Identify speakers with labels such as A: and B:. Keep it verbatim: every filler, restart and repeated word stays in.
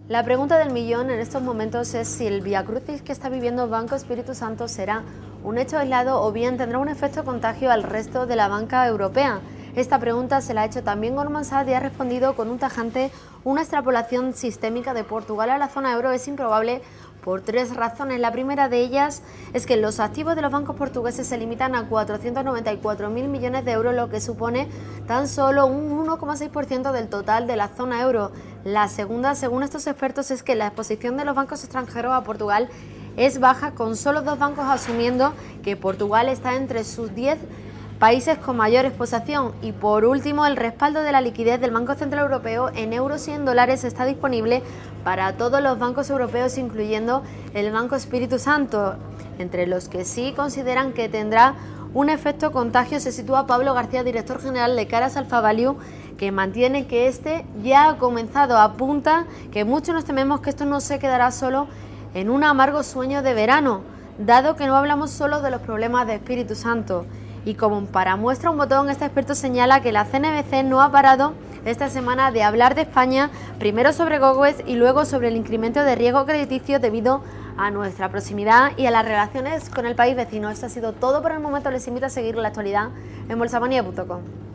A: La pregunta del millón en estos momentos es si el viacrucis que está viviendo Banco Espíritu Santo será un hecho aislado o bien tendrá un efecto contagio al resto de la banca europea. Esta pregunta se la ha hecho también Goldman Sachs y ha respondido con un tajante: una extrapolación sistémica de Portugal a la zona euro es improbable por tres razones. La primera de ellas es que los activos de los bancos portugueses se limitan a cuatrocientos noventa y cuatro mil millones de euros, lo que supone tan solo un uno coma seis por ciento del total de la zona euro. La segunda, según estos expertos, es que la exposición de los bancos extranjeros a Portugal es baja, con solo dos bancos asumiendo que Portugal está entre sus diez países con mayor exposición. Y por último, el respaldo de la liquidez del Banco Central Europeo en euros y en dólares está disponible para todos los bancos europeos, incluyendo el Banco Espíritu Santo. Entre los que sí consideran que tendrá un efecto contagio se sitúa Pablo García, director general de Caras Alpha Value, que mantiene que este ya ha comenzado. Apunta que muchos nos tememos que esto no se quedará solo en un amargo sueño de verano, dado que no hablamos solo de los problemas de Espíritu Santo. Y como para muestra un botón, este experto señala que la C N B C no ha parado esta semana de hablar de España, primero sobre Gowes y luego sobre el incremento de riesgo crediticio debido a nuestra proximidad y a las relaciones con el país vecino. Esto ha sido todo por el momento. Les invito a seguir la actualidad en bolsamanía punto com.